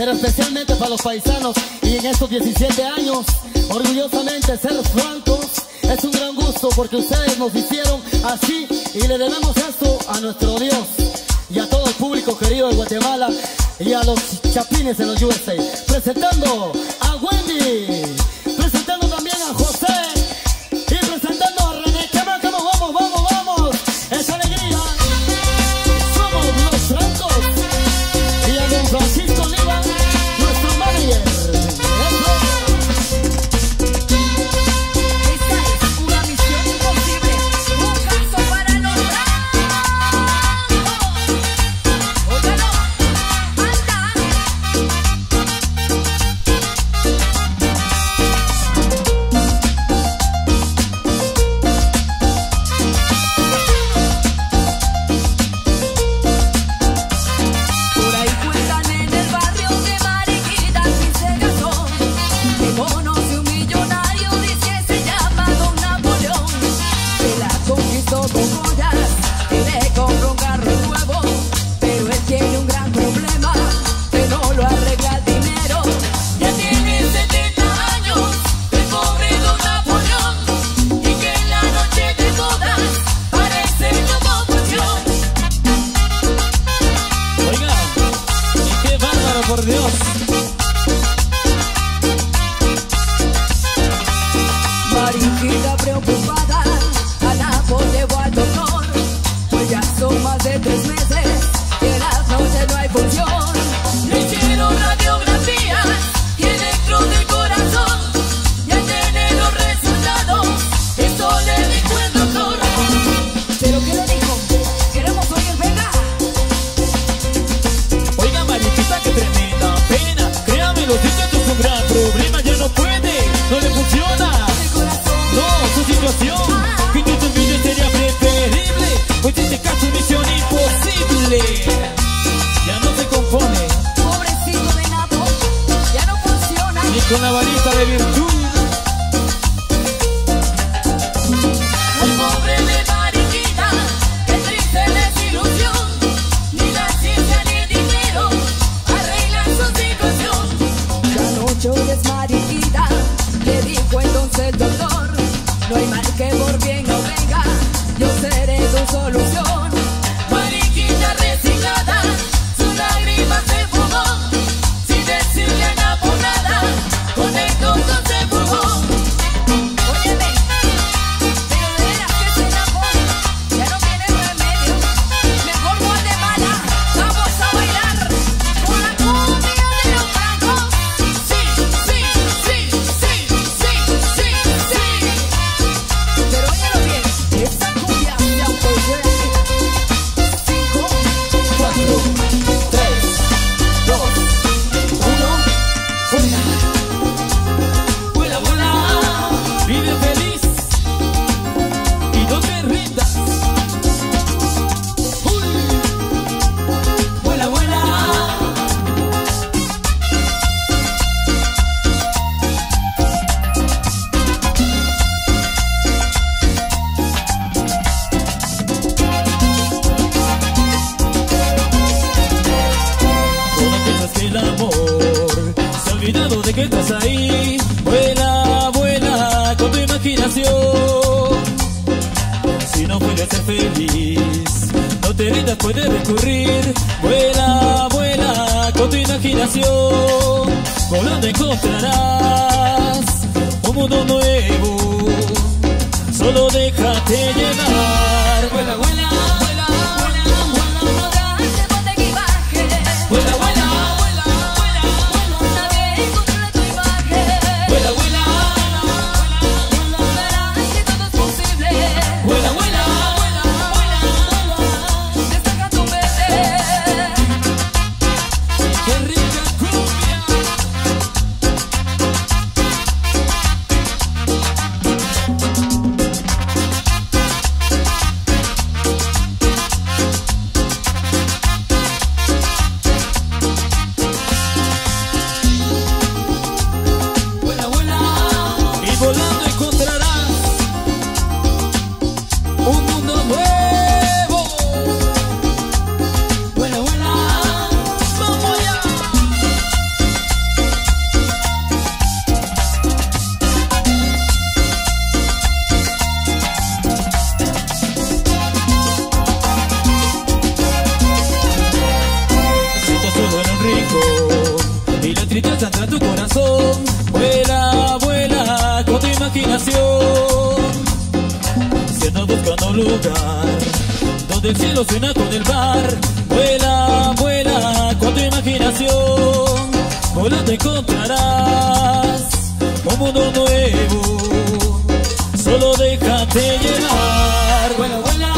pero especialmente para los paisanos. Y en estos 17 años, orgullosamente ser francos, es un gran gusto porque ustedes nos hicieron así y le debemos esto a nuestro Dios y a todo el público querido de Guatemala y a los chapines en los USA. Presentando a Wendy, presentando también a José y presentando a René. Vamos, vamos, vamos, esa alegría. Somos los francos y a don Francisco Oliva, nuestro manager. Por Dios. Mariquita preocupada, a Napo llevó al doctor, pues ya son más de 3 meses que en las noches no hay función. Le hicieron radiografías y electro del corazón, ya tiene los resultados, eso le dijo el doctor. ¿Pero qué le dijo? Queremos oír, venga. Oiga, Mariquita, qué tremenda pena. Créame, los dice que es un gran problema. Ya no puede, no le funciona. No, su situación, que tú te sería preferible, pues en este caso es misión imposible. Ya no se compone. Pobrecito de Napo, ya no funciona. Ni con la varita de virtud. Ay, pobre de Mariquita, qué triste desilusión. Ni la ciencia ni el dinero arreglan su situación. Ya no llores, Mariquita, le dijo entonces el doctor. No hay mal que por bien no venga, yo seré tu solución. Mariquita resignada, su lágrima se fumó, sin decirle a Napo nada, con el doctor se fugó. Óyeme, pero de veras que ese Napo ya no tiene remedio. Mejor Guatemala, vamos a bailar con la cumbia de los francos. Sí, sí, sí, sí, sí, sí, sí. Pero óyelo bien, esa cumbia se autollega. 5, 4, 3, 2, 1, fuera. Vuela, vuela, vive feliz y no te rindas. Uy. Vuela, vuela. Cuando piensas que el amor se ha olvidado de que estás ahí, vuela, vuela con tu imaginación. Si no puedes ser feliz, no te rindas, puedes recurrir. Vuela, vuela con tu imaginación. Volando encontrarás un mundo nuevo. Solo déjate llevar. Vuela, vuela, vuela, vuela, vuela. Date de equipaje. Vuela, vuela, vuela, vuela, vuela. Nadie controla tu imagen. Vuela, vuela, Verás que todo es posible. vuela, vuela, vuela, vuela. Destaca tu mente. Qué rica cumbia. tendrá tu corazón. Vuela, vuela con tu imaginación. Si andas buscando un lugar donde el cielo suena con el mar, vuela, vuela con tu imaginación. Volando encontrarás un mundo nuevo, solo déjate llevar. Vuela, vuela.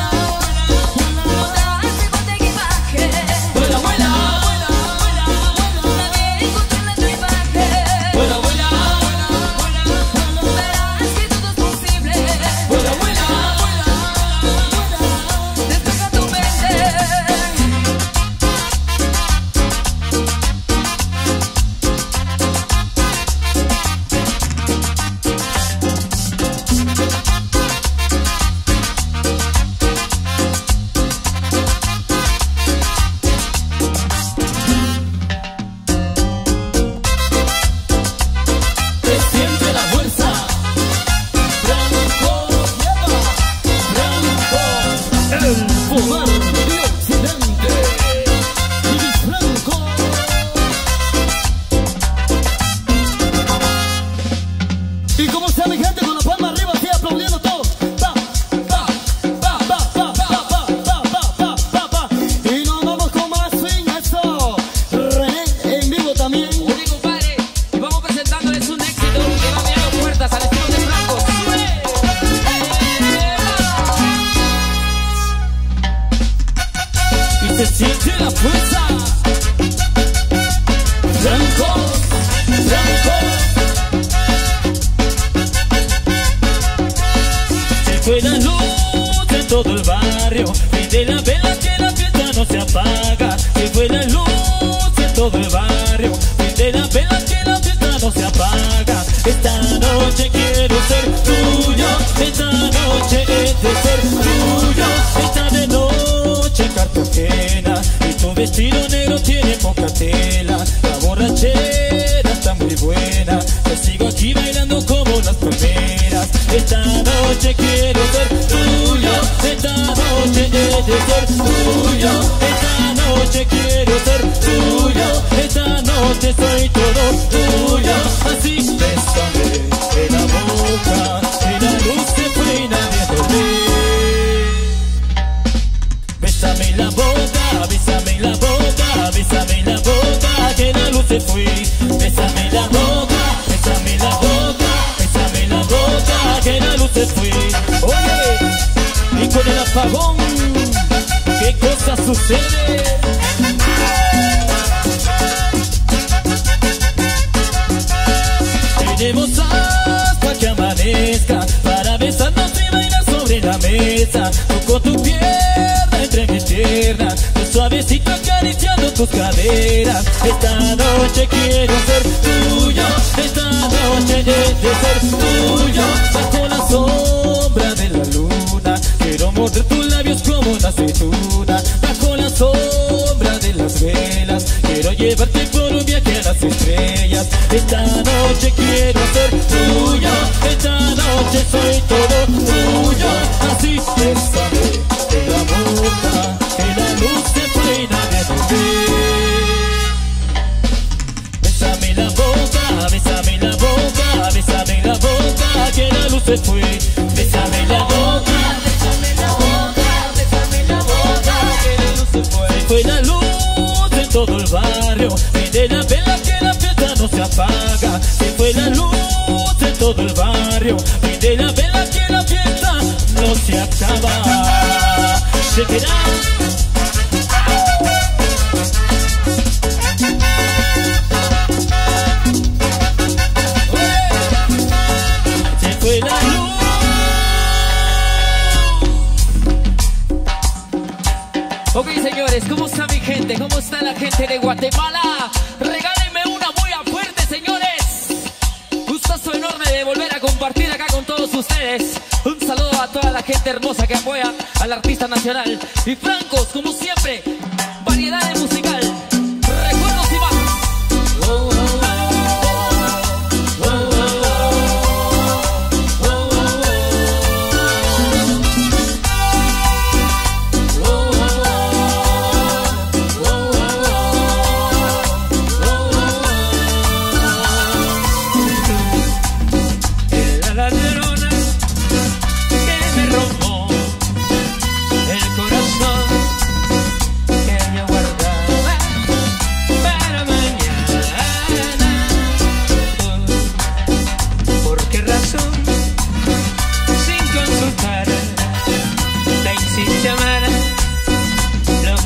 Ok, señores, ¿cómo está mi gente? ¿Cómo está la gente de Guatemala? Regálenme una muy fuerte, señores. Gustazo enorme de volver a compartir acá con todos ustedes. Un saludo a toda la gente hermosa que apoya al artista nacional. Y Francos, como siempre, variedad musical. Recuerdos y más.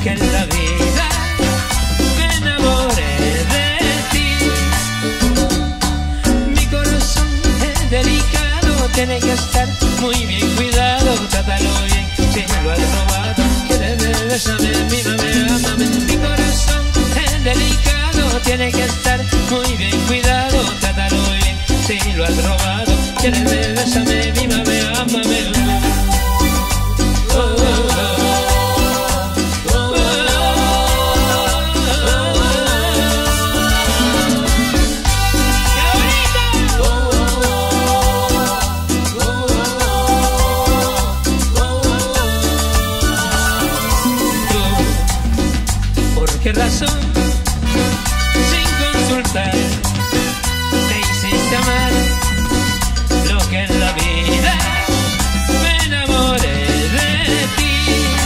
que en la vida me enamoré de ti. Mi corazón es delicado, tiene que estar muy bien cuidado. Trátalo bien, si lo has robado. Quiéreme, bésame, mímame, ámame. Mi corazón es delicado, tiene que estar muy bien cuidado. Trátalo bien, si lo has robado. Quiéreme, bésame, mímame, ámame. ¿Qué razón, sin consultar, te hiciste amar? Lo que en la vida me enamoré de ti.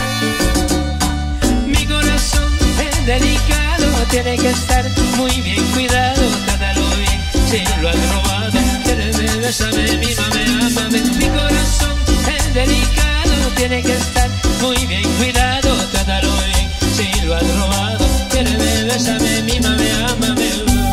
Mi corazón es delicado, tiene que estar muy bien cuidado. Trátalo bien, si lo has robado. Quiéreme, bésame, mímame, ámame. Mi corazón es delicado, tiene que estar muy bien cuidado. Trátalo bien, si lo has robado. Quiéreme, bésame, mímame, ámame.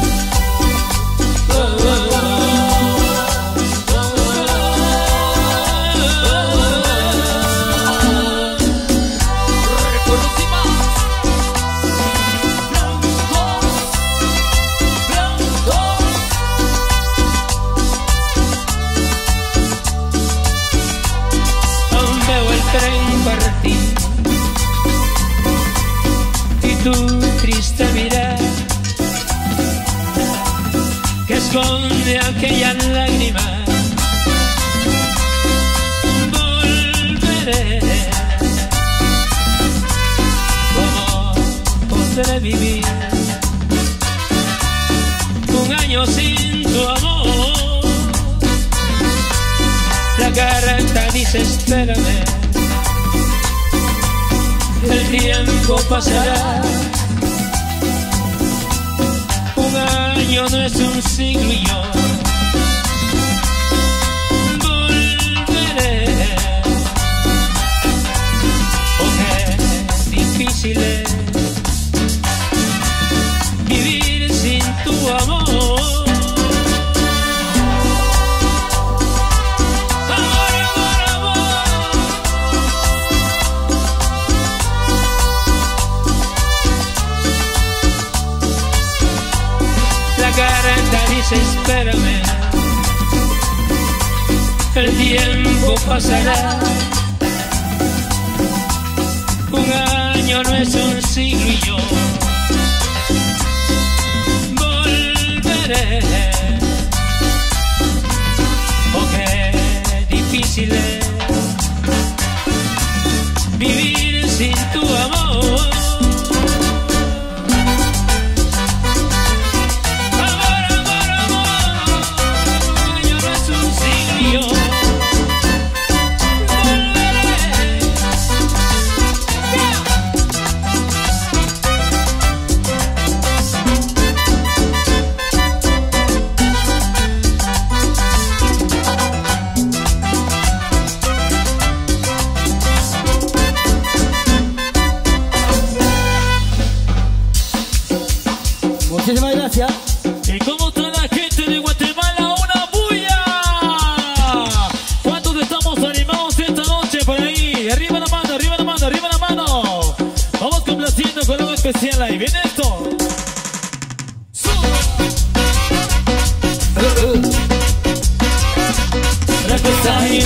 Aún veo el tren partir y tu triste mirar que esconde aquella lágrima. Volveré. ¿Cómo podré vivir un año sin tu amor? La carta dice espérame, el tiempo pasará. Un año no es un siglo y yo volveré. Oh, qué difícil es vivir sin tu amor. Espérame, el tiempo pasará. Un año no es un siglo y yo volveré. Oh, qué difícil es vivir sin tu amor. Muchísimas gracias. ¿Y cómo está la gente de Guatemala? ¡Una bulla! ¿Cuántos estamos animados esta noche por ahí? Arriba la mano, arriba la mano, arriba la mano. Vamos complaciendo con algo especial ahí. ¿Viene esto? La cosa ahí.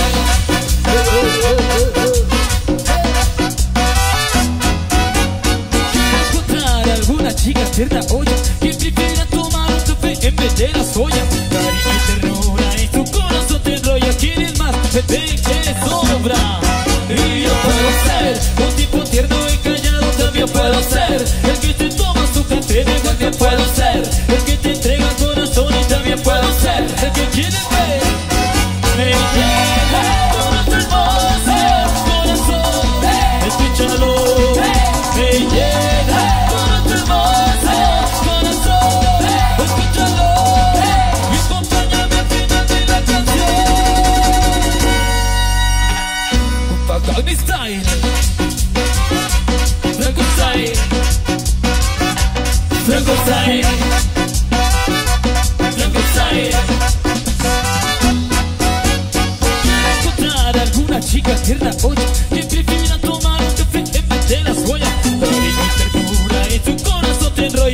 Encontrar alguna chica tierna, oye, que prefiera tomar un café en vez de la soya. Cariño y ternura y su corazón te enrolla. ¿Quieres más? Te que sobra. Y yo puedo ser un tipo tierno y callado. También puedo ser el que te toma su café. También puedo ser el que te entrega el corazón. Y también puedo ser el que quiere ver. Me llega todo tu hermoso corazón. Escúchalo. Me llega todo tu hermoso corazón. Escúchalo. Y acompáñame al final de la canción. Gangnam Style. Gangnam Style.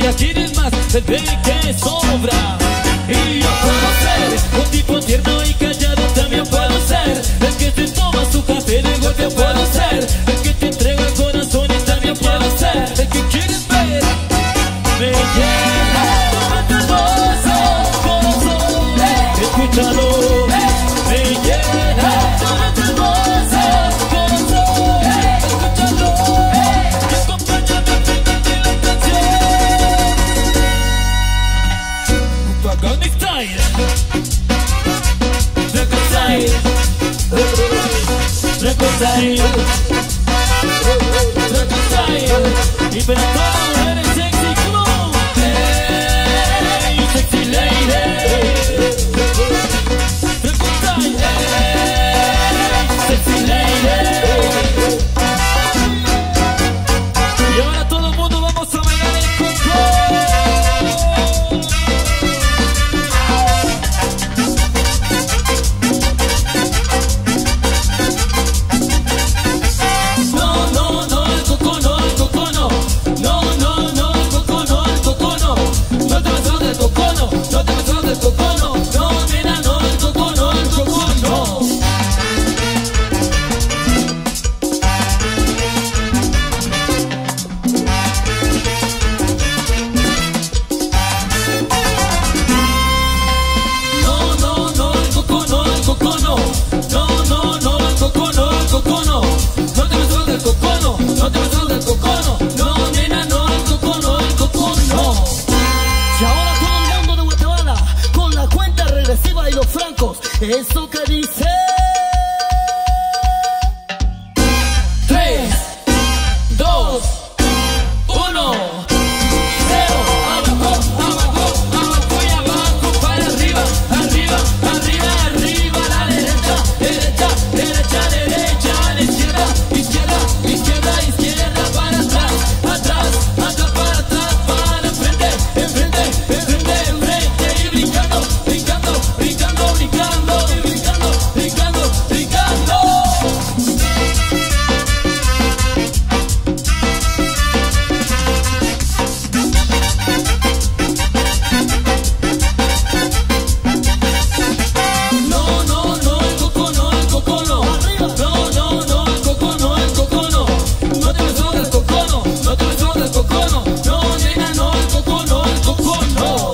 todavía quieres más, el de que sobra. Y yo puedo ser un tipo tierno y callado, también puedo ser el que te toma su café de golpe, puedo ser el que te entrega el corazón y también puedo ser el que quieres ver. Me llena tu hermoso corazón, escúchalo. Me llena tu hermoso corazón, escúchalo. Y acompáñame a cantarte la canción. Gangnam Style, Reconcile, Reconcile, Reconcile. Y para todos eres sexy, come on. Hey, sexy lady. Reconcile, hey, sexy lady. Y ahora todo el mundo vamos a bailar el coco. Eso que dice 3, 2, 1, 0. Abajo, abajo, abajo y abajo, para arriba, arriba, arriba, arriba, a la derecha, derecha, derecha, derecha, a la izquierda, izquierda, izquierda, izquierda, para atrás, atrás, atrás, para atrás, para enfrente, enfrente, enfrente, enfrente, y brincando, brincando, brincando, brincando. Brincando, brincando. No, no, no, el coco no, el coco no. No, no, no, el coco no, el coco no. No te beso del coco no, no te beso del coco no. No, nena, no, el coco no, el coco no.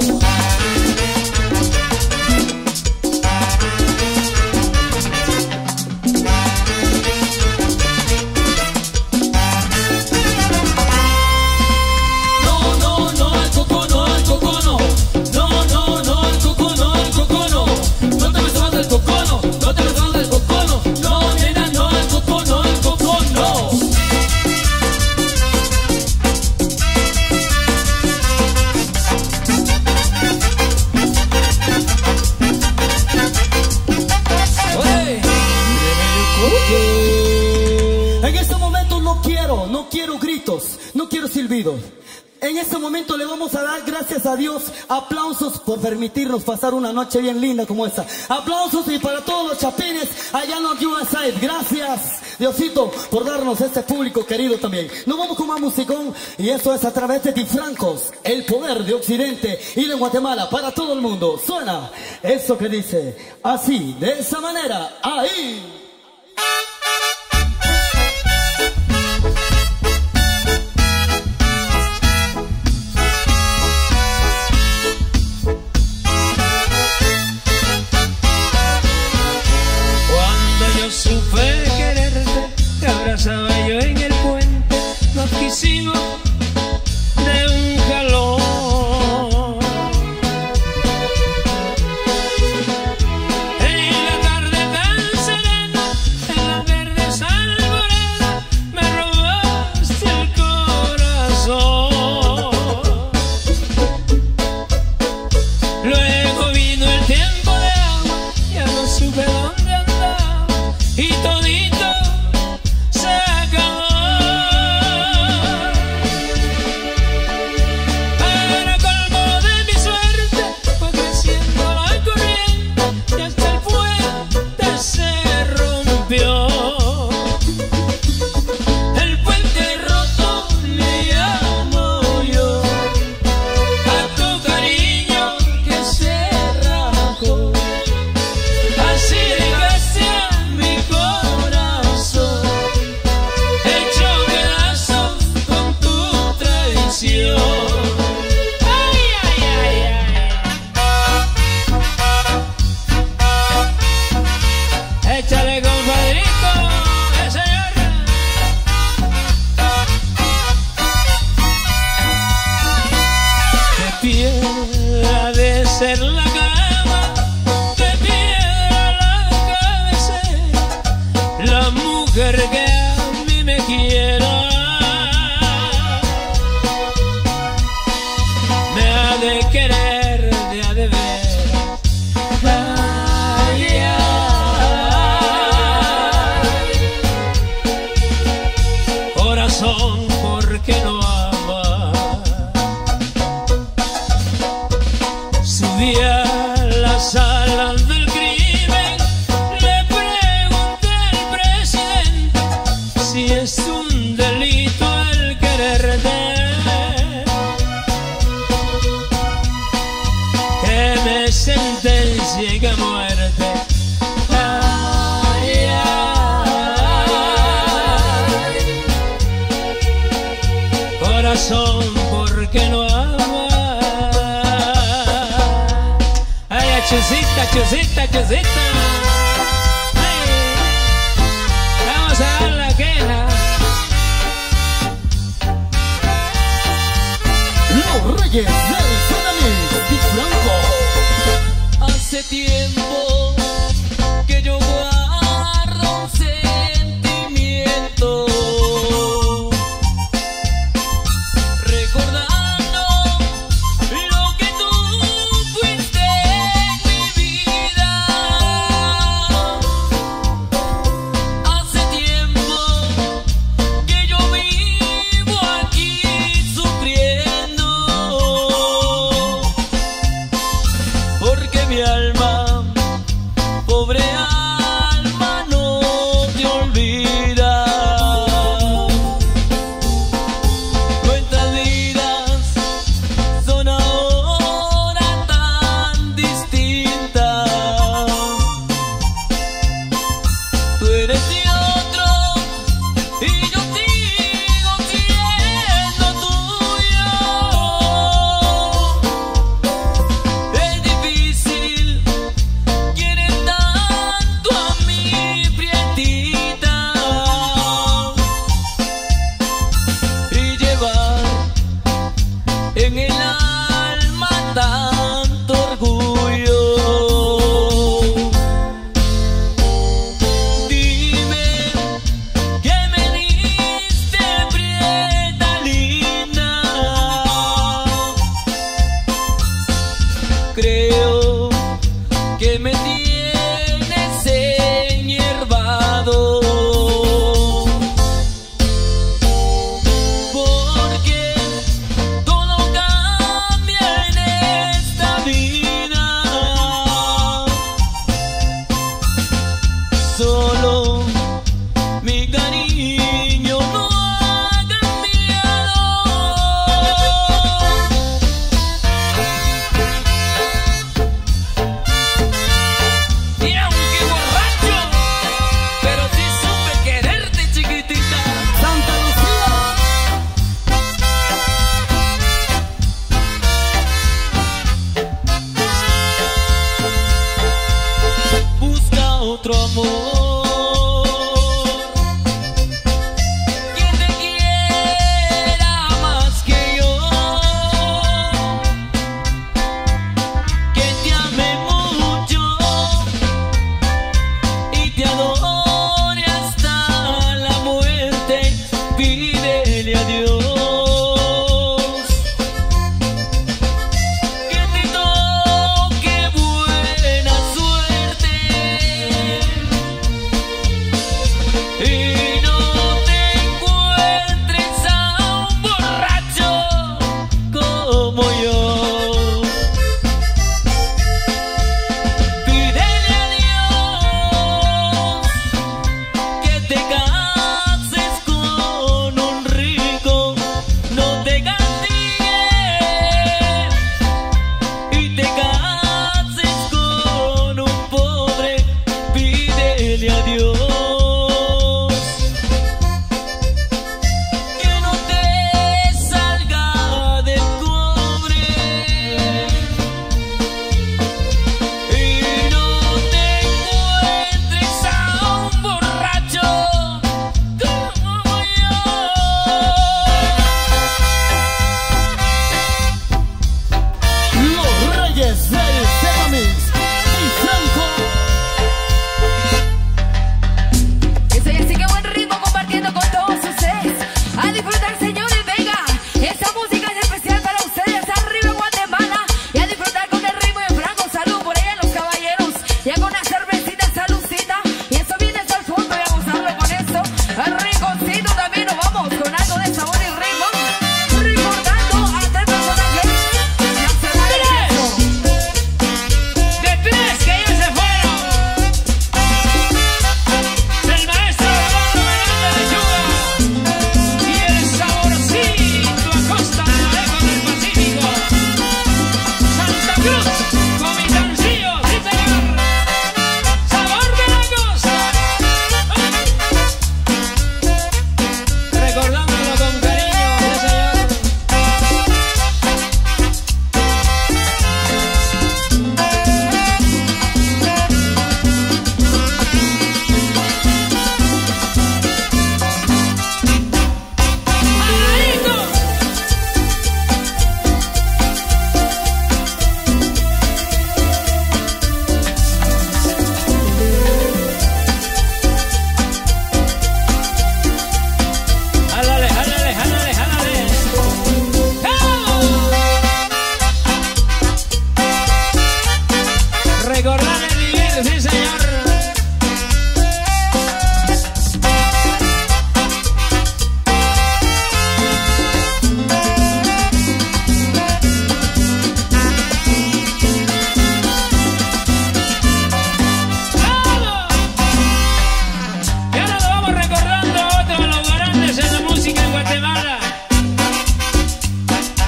En este momento no quiero gritos, no quiero silbidos. En este momento le vamos a dar gracias a Dios, aplausos por permitirnos pasar una noche bien linda como esta. Aplausos y para todos los chapines allá en los USA. Gracias Diosito por darnos este público querido también. Nos vamos con más musicón y esto es a través de Difrancos, el poder de Occidente y de Guatemala para todo el mundo. Suena eso que dice así, de esa manera, ahí. Supe quererte, te abrazaba yo en el puente, nos quisimos de un jalón. En la tarde tan serena ser la cama de piedra la cabecera, la mujer que a mí me quiera me ha de querer de a de ver. Ay, ay, corazón, ¿por qué no ama? Subí a la sala del crimen, le pregunté al presidente si es un delito el quererte, que me sentencie a muerte. Ay, ay, corazón, ¿por qué no ama? Ay, chusita, chusita, chusita. Ay, vamos a dar la queja. Los Reyes del Tsunami, Di Franco. Hace tiempo que yo guardo un sentimiento, recordando lo que tú fuiste en mi vida. Hace tiempo que yo vivo aquí sufriendo, porque mi alma, pobre alma, no te olvida. Nuestras vidas son ahora tan distintas. Tú eres de otro y yo sigo siendo tuyo. Es difícil querer tanto a mi prietita y llevar en el alma tanto orgullo. Dime que me diste, prieta linda. Creo que me tienes enhierbado, porque todo cambia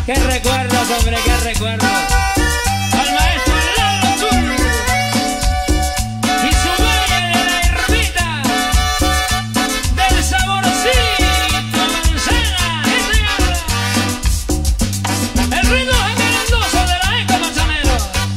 Qué recuerdos, hombre, qué recuerdos. Al maestro Lalo Sur y su valle de la Ermita del saborcito manzana. El ritmo jacarandoso de la Eco Manzanero.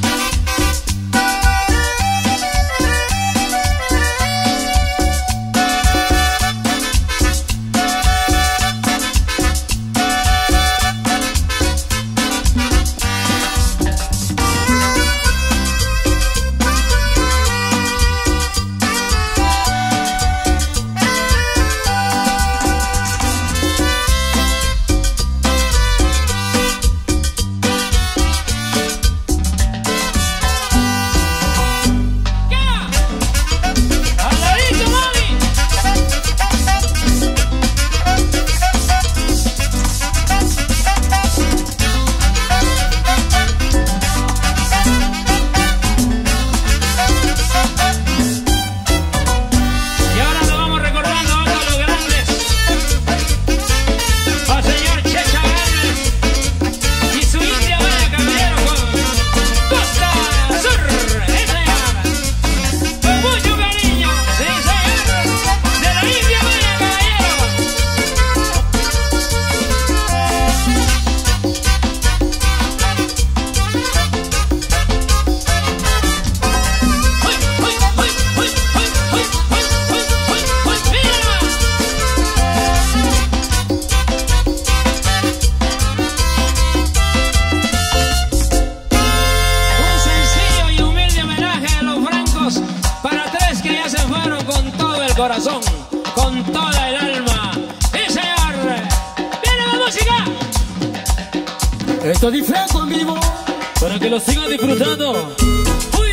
Corazón, con toda el alma. ¡Sí, señor! ¡Viene la música! Esto es Di Franco en vivo. Para que lo sigan disfrutando. ¡Uy!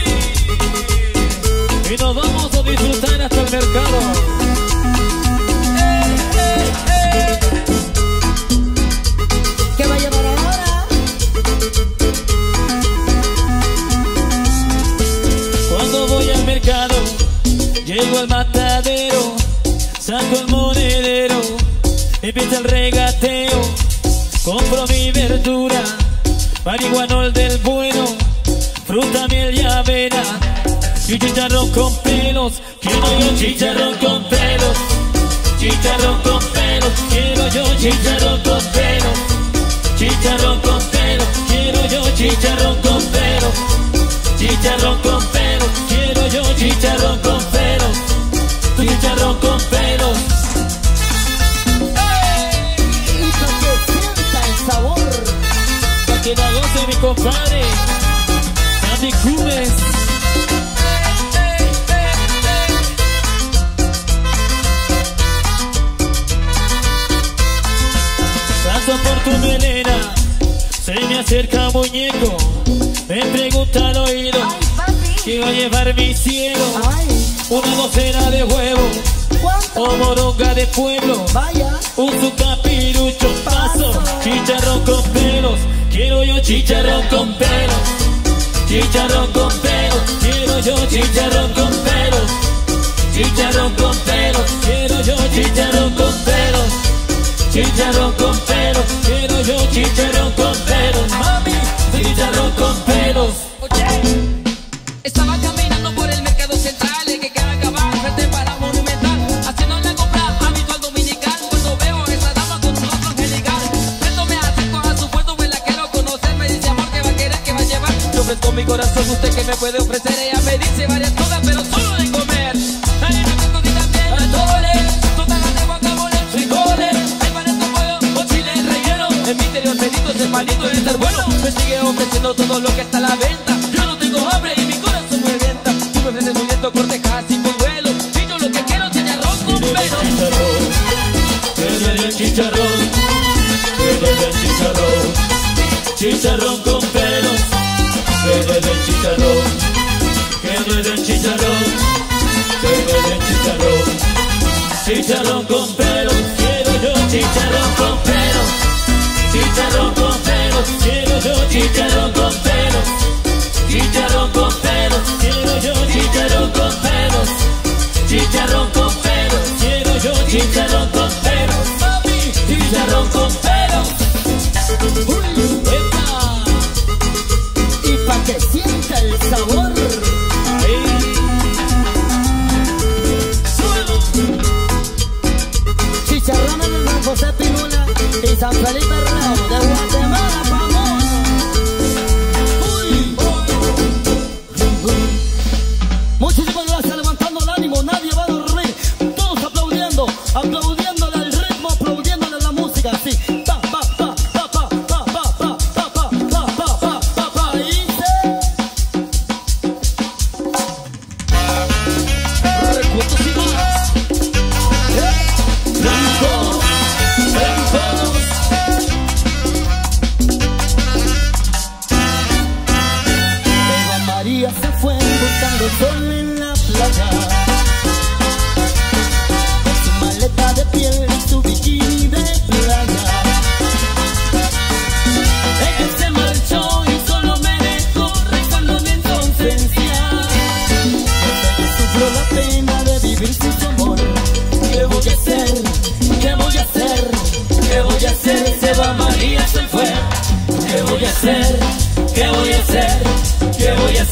Y nos vamos a disfrutar hasta el mercado. ¿Qué va a llevar ahora? Cuando voy al mercado, llego al matadero, saco el monedero, empieza el regateo, compro mi verdura, marihuanol del bueno, fruta, miel y avena, y chicharrón con pelos, quiero yo chicharrón con pelos, chicharrón con pelos, quiero yo chicharrón con pelos, chicharrón con pelos, quiero yo chicharrón con pelos, chicharrón con pelos, quiero yo chicharrón con pelos, tu chicharrón con pelos. Y para que sienta el sabor. Pa' que la goce mi compadre, Sandy Cubes. Paso por tu melena, se me acerca muñeco, me pregunta al oído, ¿qué va a llevar mi cielo? Ay, Una docena de huevos ¿cuánto? o moronga de pueblo, Vaya. un su capirucho, paso, chicharrón con pelos, quiero yo chicharrón con pelos, chicharrón con pelos, quiero yo chicharrón con pelos, chicharrón con pelos, quiero yo chicharrón con pelos, chicharrón con pelos, quiero yo chicharrón con pelos, mami, chicharrón con pelos. Estaba caminando por el mercado central, el que queda acá frente para Monumental, haciendo la compra habitual dominical, cuando veo a esa dama con un rostro angelical, pronto me acerco a su puesto, me la quiero conocer, me dice amor que va a querer, que va a llevar, yo ofrezco mi corazón, usted que me puede ofrecer, ella me dice varias cosas, pero solo de comer, alimentos y también atoles, totalas de guacamole, frijoles, hay panes con pollo o chile relleno, en mi interior medito ese palito de estar bueno, me sigue ofreciendo todo lo que está a la venta, yo no tengo hambre y mi corazón me revienta, tú me ofreces muy lento, corte casi con vuelo, y yo lo que quiero es tener arroz con pelo. Quiero el chicharrón, quiero el chicharrón, chicharrón con pelos, quiero el chicharrón, quiero el chicharrón, quiero el chicharrón, chicharrón con pelos, quiero yo chicharrón con pelos, chicharrón con pelos, quiero yo chicharrón con pelos, chicharrón con pelos, quiero yo chicharrón con pelos, chicharrón con pelos, quiero yo chicharrón con pelos, mami, chicharrón con pelos.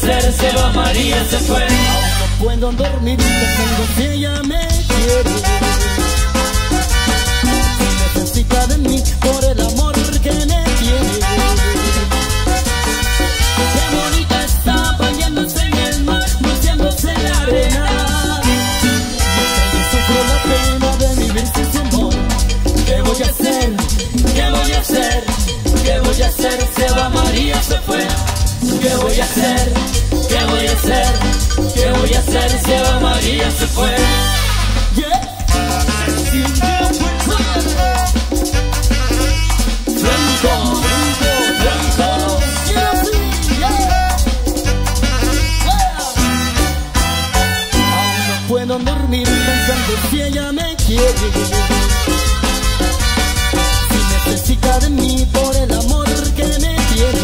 hacer, se va María, se fue. Aún no puedo dormir pensando si ella me quiere, si necesita de mí por el amor que me tiene. Qué bonita está bañándose en el mar, meciéndose en la arena. Mientras yo sufro la pena de vivir sin su amor. ¿Qué voy a hacer? ¿Qué voy a hacer? ¿Qué voy a hacer? Se va María, se fue. ¿Qué voy a hacer? ¿Qué voy a hacer? ¿Qué voy a hacer? Se va María, se fue. Yeah. Franco, Franco, Franco. Yeah, sí, yeah. Aún no puedo dormir pensando si ella me quiere, si necesita de mí por el amor que me tiene.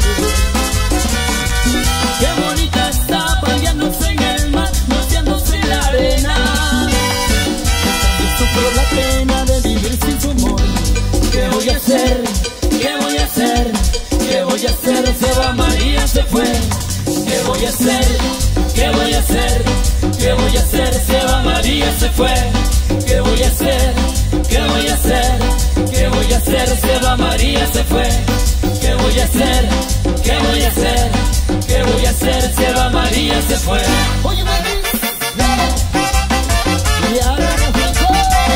Qué bonita está bañándose en el mar, meciéndose en la arena. Yo sufro la pena de vivir sin su amor. ¿Qué voy a hacer? ¿Qué voy a hacer? ¿Qué voy a hacer? Se va María, se fue. ¿Qué voy a hacer? ¿Qué voy a hacer? ¿Qué voy a hacer? Se va María, se fue. ¿Qué voy a hacer? ¿Qué voy a hacer? ¿Qué voy a hacer? Se va María, se fue. ¿Qué voy a hacer? ¿Qué voy a hacer? ¿Qué voy a hacer? Se va María, se fue. Oye, mami, y ahora nos tocó.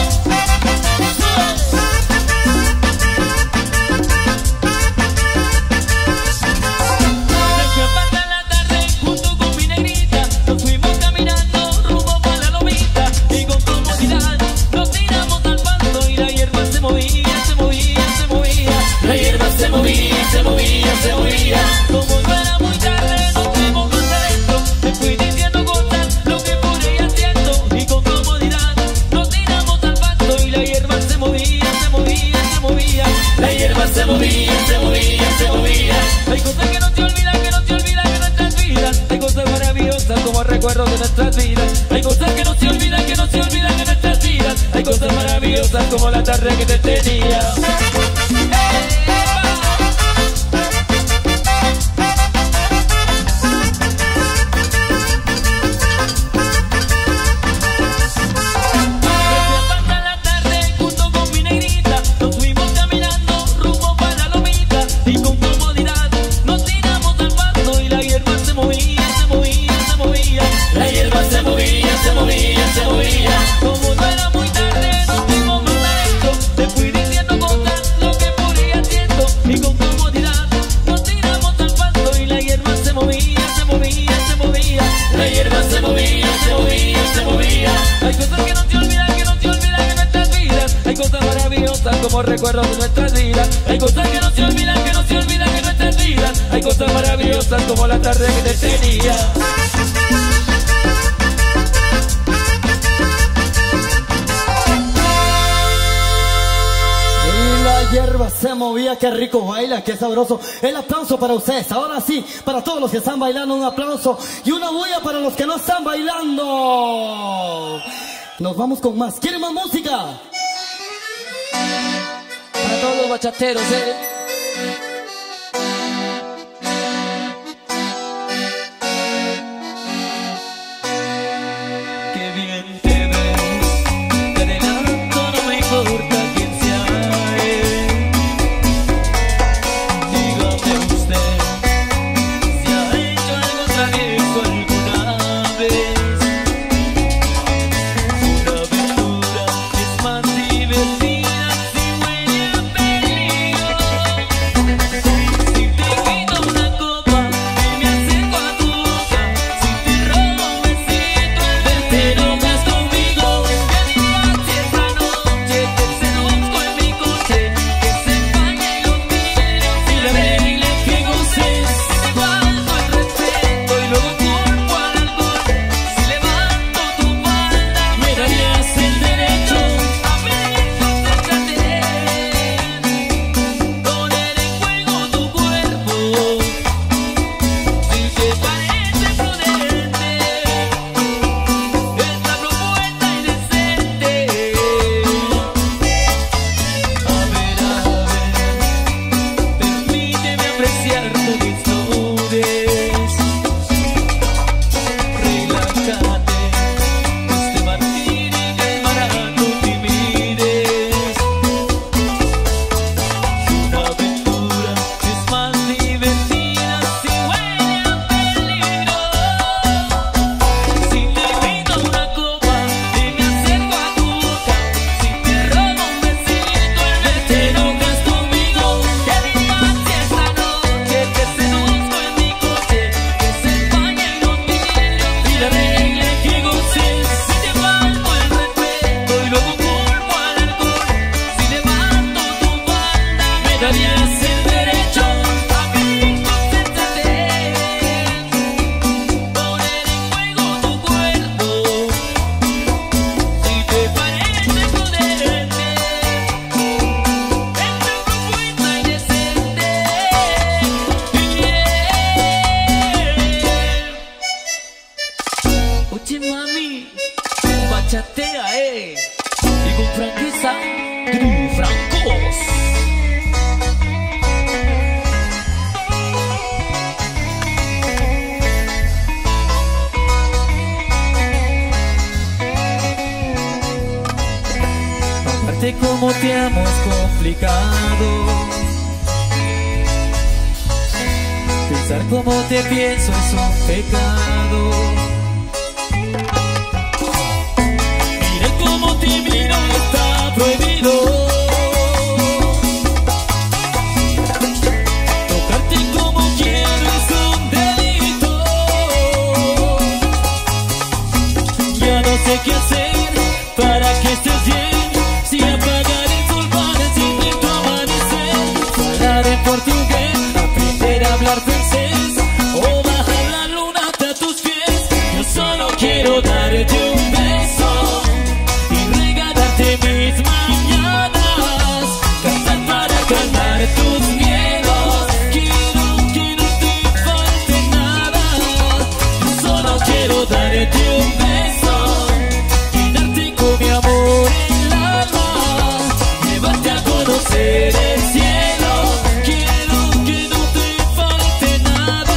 Después pasa la tarde junto con mi negrita, nos fuimos caminando rumbo para la lomita y con comodidad nos tiramos al pasto y la hierba se movía, se movía, se movía. La hierba se movía, se movía, se movía. Como no era muy tarde nos fuimos más adentro, te fui diciendo cosas lo que por ella siento y con comodidad nos tiramos al pasto y la hierba se movía, se movía, se movía. La hierba se movía, se movía, se movía. Hay cosas que no se olvidan, que no se olvidan en nuestras vidas. Hay cosas maravillosas como recuerdos de nuestras vidas. Hay cosas que no se olvidan, que no se olvidan en nuestras vidas. Hay cosas maravillosas como la tarde que te tenía. Como no era muy tarde, nos fuimos más adentro. Te fui diciendo cosas, lo que por ella siento. Y con comodidad nos tiramos al pasto y la hierba se movía, se movía, se movía. La hierba se movía, se movía, se movía. Hay cosas que no se olvidan, que no se olvidan en nuestras vidas. Hay cosas maravillosas como recuerdos de nuestras vidas. Hay cosas que no se olvidan, que no se olvidan en nuestras vidas. Hay cosas maravillosas como la tarde que te tenía. La hierba se movía, qué rico baila, qué sabroso. El aplauso para ustedes. Ahora sí, para todos los que están bailando, un aplauso y una bulla para los que no están bailando. Nos vamos con más. ¿Quieren más música? Para todos los bachateros, Qué bien te ves, te adelanto, no me importa quién sea él. Dígame usted si ha hecho algo travieso alguna vez. Una aventura es más divertida si huele a peligro. tienes el derecho a mi consentarte, poner en juego tu cuerpo, si te parece prudente, en tu propuesta indecente. Oye mami, bachatea y con franqueza, francos. Aparte como te amo es complicado, pensar como te pienso es un pecado. Mira cómo te miro, está prohibido. Tocarte como quiero es un delito. Ya no sé qué hacer para que estés bien. Si apagar el sol para encender tu amanecer, hablar en portugués, aprender a hablar francés, o bajar la luna hasta tus pies. Yo solo quiero darte un beso y regalarte mis mañanas, cantar para calmar tus miedos. Quiero que no te falte nada. Yo solo quiero darte un beso, llenarte con mi amor en el alma, llevarte a conocer el cielo. Quiero que no te falte nada.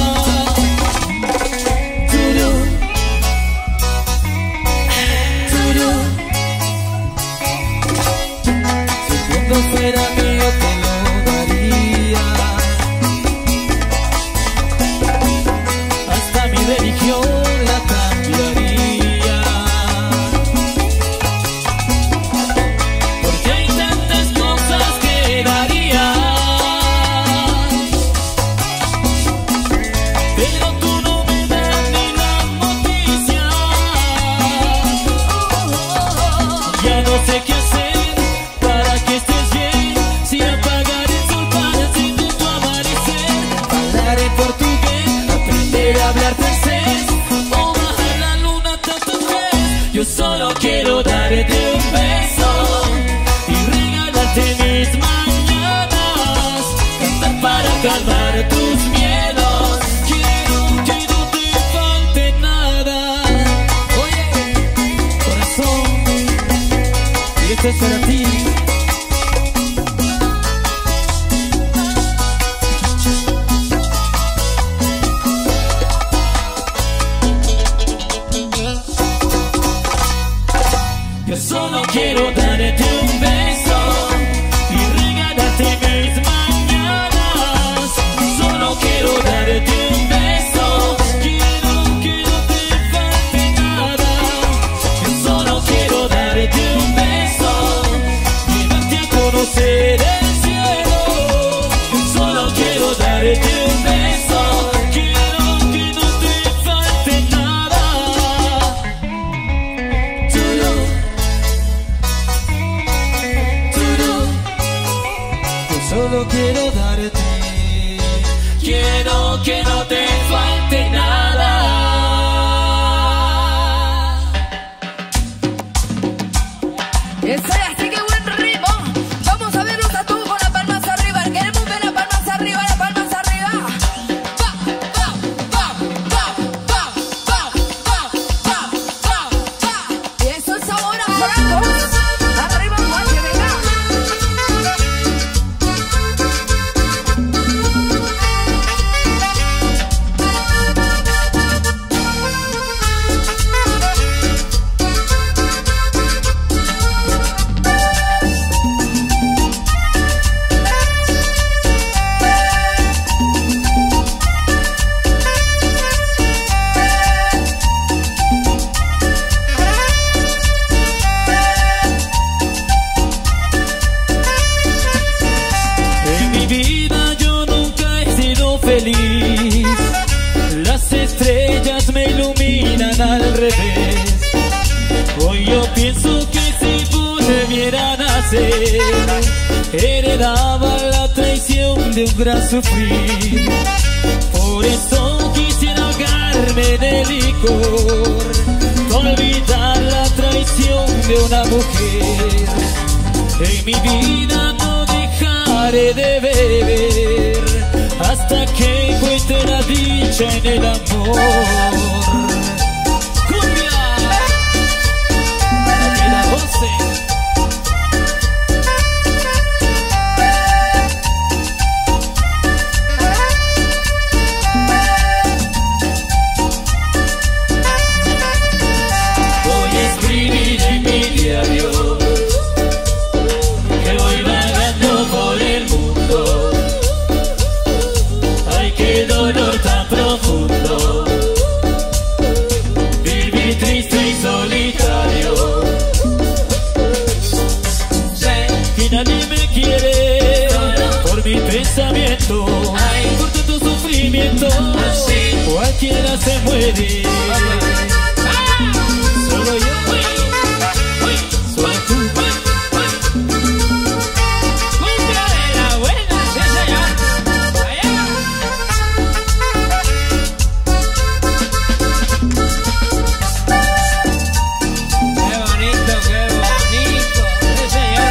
Turu, turu. Si el mundo fuera mío te lo daría, hasta mi religión la cambiaría, porque hay tantas cosas que daría, pero tú no me das ni la noticia. Ya no sé qué hacer para que estés bien. Si apagar el sol para encender tu amanecer, hablar en portugués, aprender a hablar francés, o bajar la luna hasta tus pies. Yo solo quiero darte un beso y regalarte mis mañanas, cantar para calmar tus miedos. Quiero que no te falte nada. Oye, corazón, y esto es para ti. Yo solo quiero darte un beso y regalarte mis mañanas. Solo quiero darte un beso. Quiero que no te falte nada. Yo solo quiero darte un beso, llevarte a conocer el cielo. Solo quiero darte un beso. Quiero que no te falte nada. Turu, turu. Yo solo quiero darte. Quiero que no te falte nada. Eso es, así que buen ritmo. Vamos a verlos a todos con las palmas arriba. Queremos ver las palmas arriba, las palmas arriba. Va, va, va, va, va, va, va, va, va, va. Y eso es sabor a francos. Arriba, guache, venga. feliz. Las estrellas me iluminan al revés. Hoy yo pienso que si volviera a nacer, heredaba la traición de un gran sufrir. Por eso quisiera ahogarme de licor, olvidar la traición de una mujer. En mi vida no dejaré de beber hasta que encuentre la dicha en el amor. ¡Cumbia! ¡A que la goce! Voy a escribir en mi diario que voy vagando por el mundo. Ay, qué dolor tan profundo. Viví triste y solitario. Sé que nadie me quiere por mi pensamiento, por tu sufrimiento. Cualquiera se muere. Solo yo, solo tú. Cumbia de la buena, sí señor. Allá. Qué bonito, sí señor.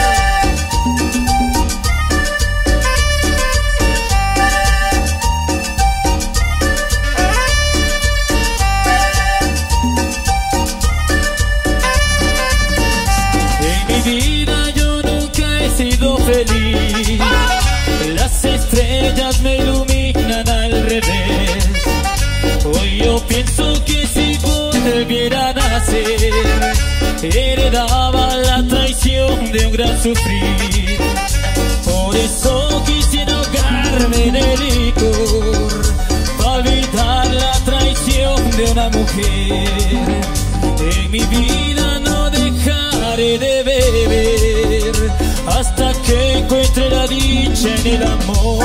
En mi vida yo nunca he sido feliz. Las estrellas me iluminan al revés. Hoy yo pienso que si volviera a nacer, heredaba la traición de un gran sufrir. Por eso quisiera ahogarme en el licor, para olvidar la traición de una mujer. En mi vida no dejaré de beber hasta que encuentre la dicha en el amor.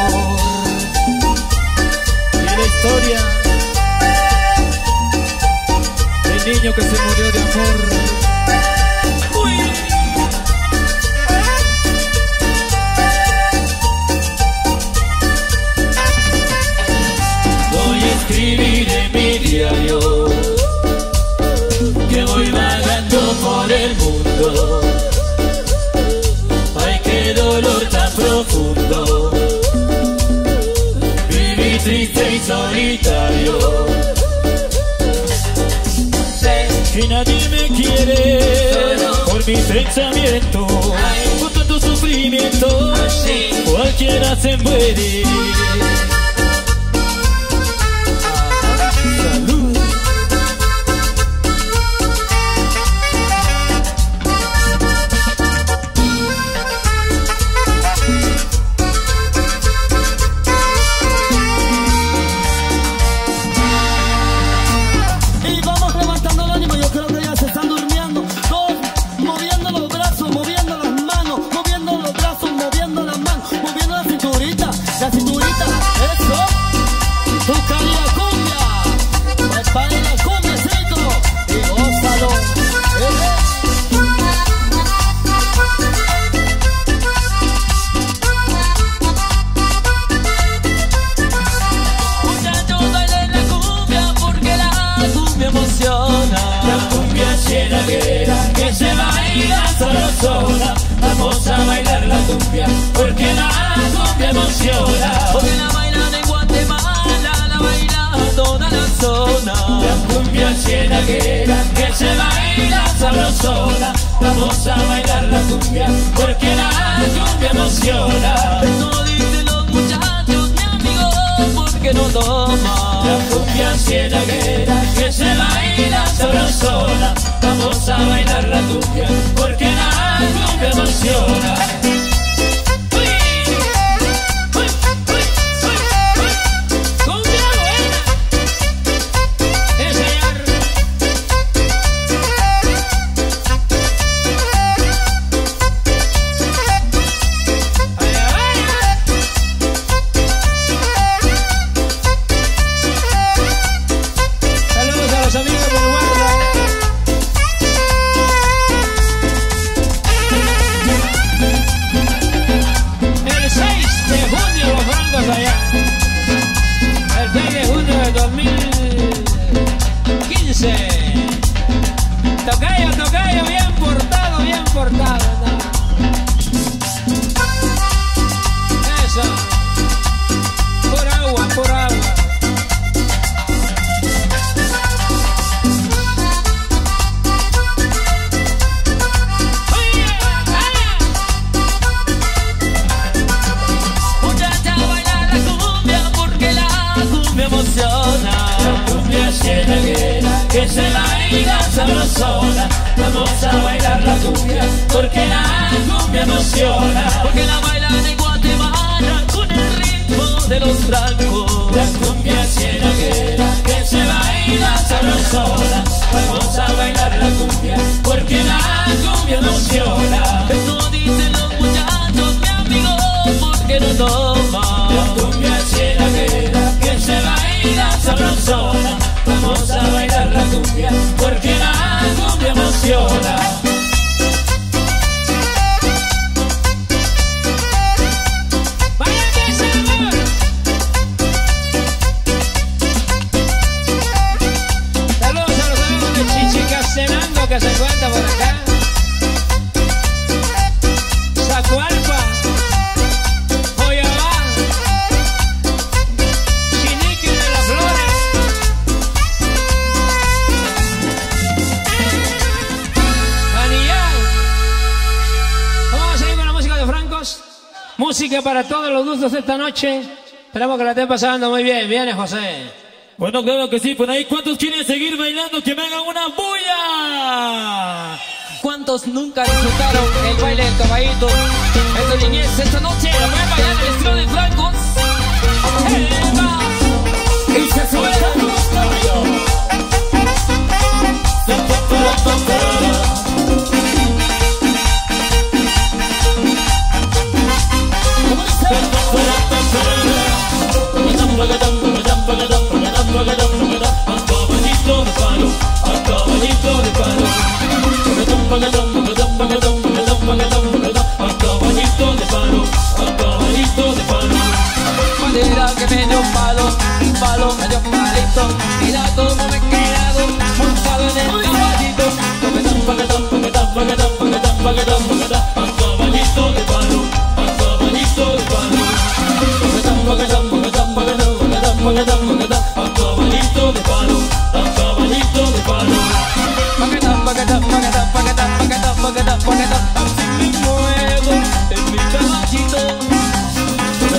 Y la historia del niño que se murió de amor. Uy. Voy a escribir en mi diario que voy vagando por el mundo. Ay, qué dolor tan profundo. Viví triste y solitario. Sé que nadie me quiere por mi pensamiento, por tanto sufrimiento. Cualquiera se muere. Salud. Y vamos levantando el ánimo, yo creo que ya se están durmiendo. Todos moviendo los brazos, moviendo las manos, moviendo los brazos, moviendo las manos, moviendo la cinturita, eso. Tu cálida cumbia, baila cumbiacito y gózalo. Muchachos, bailen la cumbia porque la cumbia emociona. La cumbia cienaguera que se baila solo sola. Vamos a bailar la cumbia porque la cumbia emociona. Porque la bailan en Guatemala, la baila toda la zona. La cumbia cienaguera que se baila sabrosona. Vamos a bailar la cumbia porque la cumbia emociona. Eso dicen los muchachos, mi amigo, porque no toma. La cumbia cienaguera que se baila sabrosona. Vamos a bailar la cumbia porque la cumbia emociona. Cumbia buena, señor. sabrosona. Vamos a bailar la cumbia, porque la cumbia emociona. Porque la bailan en Guatemala con el ritmo de los francos. La cumbia cienaguera que se baila sabrosona. Vamos a bailar la cumbia, porque la cumbia emociona. Eso dicen los muchachos, mi amigo, porque no toma. La cumbia cienaguera que se baila sabrosona. Vamos a bailar la cumbia, porque la cumbia emociona. Que se encuentra por acá, Zacualpa, Oyabá, Chinique de las Flores, Canillán. Vamos a seguir con la música de Francos, música para todos los gustos esta noche. Esperamos que la estén pasando muy bien. Viene José. Bueno, claro que sí, por ahí, ¿cuántos quieren seguir bailando? ¡Que me hagan una bulla! ¿Cuántos nunca disfrutaron el baile del caballito en su niñez? Esta noche lo voy a bailar el estilo de francos. Y se sueltan los caballos. Caballito de palo, a caballito de palo. A caballito de palo, a caballito de palo. Mira que me dio un palo, me dio un palito. Mira cómo me he quedado montado en el caballito. A caballito de palo, a caballito de palo. A caballito de palo, a caballito de palo. Así me muevo en mi caballito. A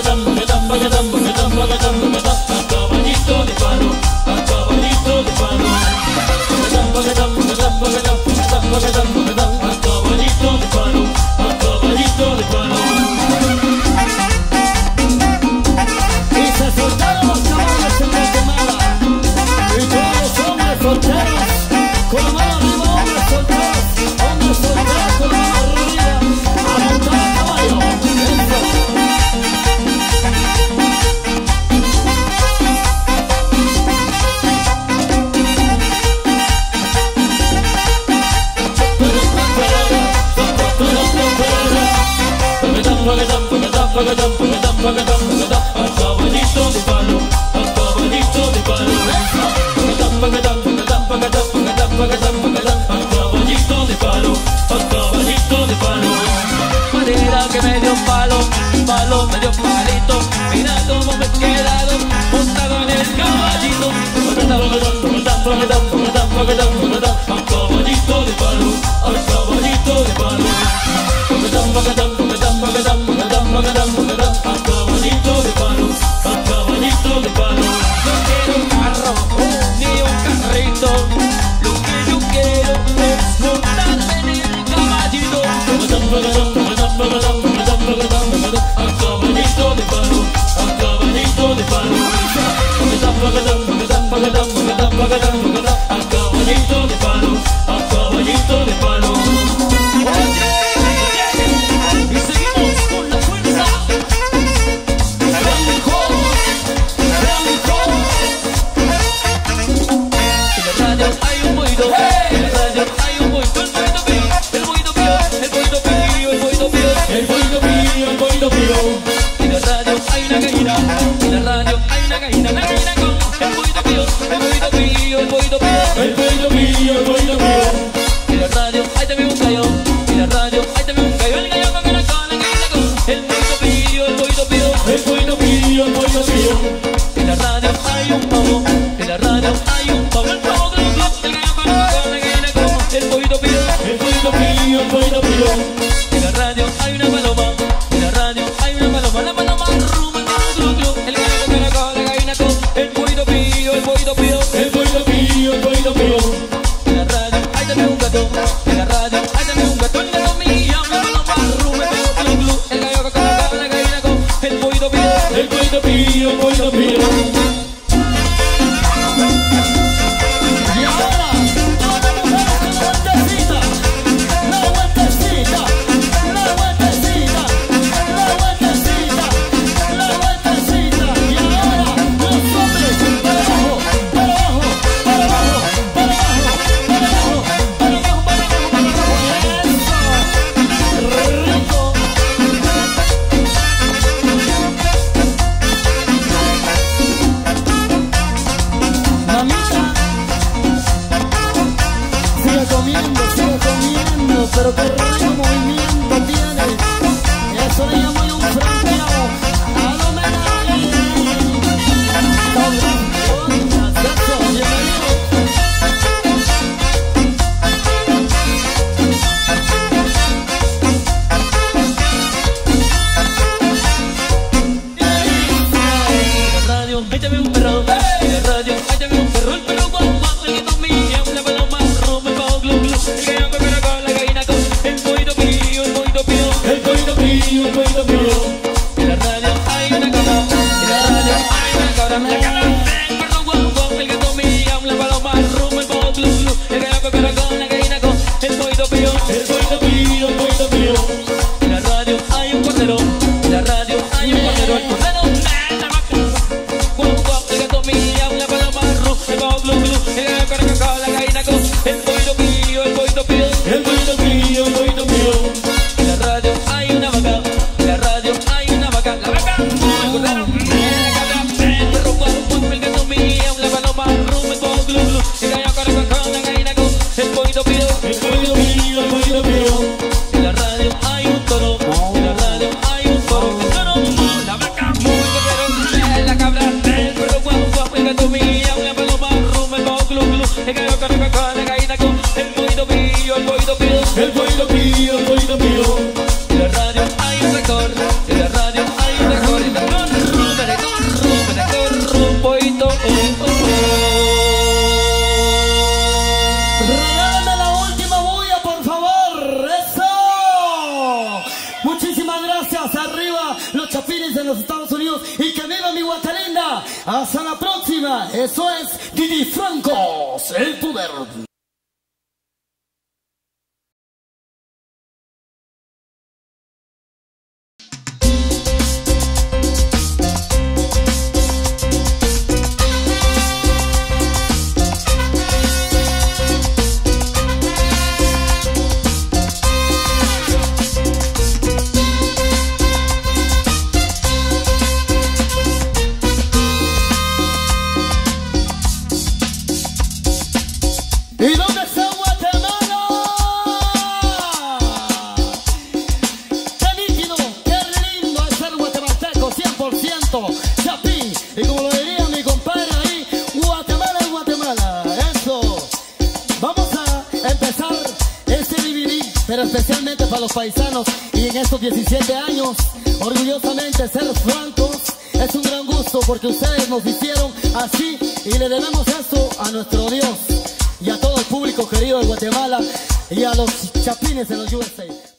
caballito de palo, a caballito de palo. A caballito de palo, a caballito de palo. Y se soltaron los caballos en Guatemala. Y todos los hombres solteros, con la mano arriba, hombres solteros con la mano arriba, a montar a caballo. Eso. poito pío, el poito pío. Y ahora, todas las mujeres con la vueltecita, la vueltecita, la vueltecita, la vueltecita, la vueltecita. Y ahora, los hombres, para abajo, para abajo, para abajo, para abajo, para abajo, para abajo, para abajo, para abajo. Eso, rico. Mamita, sigue comiendo, pero qué rico movimiento tiene. Eso le llamo yo un franqueado. A lo menor. Eso, bienvenido. La radio, ahí te ve un perro. La radio, ahí te ve un perro. El perro guau guau, el que comía una paloma, rum, el pao, glu, glu. El gallo con caracol, la gallina con el poito pío, el poito pío. El poito pío, el poito pío. En la radio hay una cabra, en la radio hay una cabra. La cabra del perro guau guau, el que comía una paloma, rum, el pao, glu, glu. El gallo con caracol, la gallina con el poito pío. El poito pío, el poito pío. En la radio hay un cordero, en la radio hay un cordero, el cordero de la vaca. Guau guau, el que comía una paloma, rum, el pao, glu, glu. El gallo con caracol, la gallina con el poito pío, el poito pío. El poito pío, el poito pío. En la radio hay una vaca, en la radio hay una vaca, la vaca, el cordero, la cabra, el perro guau guau, el gato mía, la paloma, rum, el pao, glu, glu, el gallo con la gallina con el poito pío. El poito pío, el poito pío. En la radio hay un toro, en la radio hay un toro, el toro, la vaca, el cordero, la cabra, el perro guau guau, el gato mía, la paloma, rum, el pao, glu, glu, el gallo con la gallina con el poito pío, el poito pío. El poito pío, el poito pío. En la radio hay un tractor, en la radio hay un tractor, el tractor, poito, Regálame la última bulla, por favor. ¡Eso! Muchísimas gracias. Arriba los chapines de los Estados Unidos. Y que viva mi Guatalinda. Hasta la próxima. Eso es Didi Francos, el poder. ¿Y dónde está Guatemala? ¡Qué nítido! ¡Qué lindo es ser guatemalteco! 100% chapín. Y como lo diría mi compadre ahí, Guatemala es Guatemala. Eso. Vamos a empezar este DVD, pero especialmente para los paisanos. Y en estos 17 años, orgullosamente ser francos, es un gran gusto porque ustedes nos hicieron así y le debemos esto a nuestro Dios. Y a todo el público querido de Guatemala y a los chapines de los USA.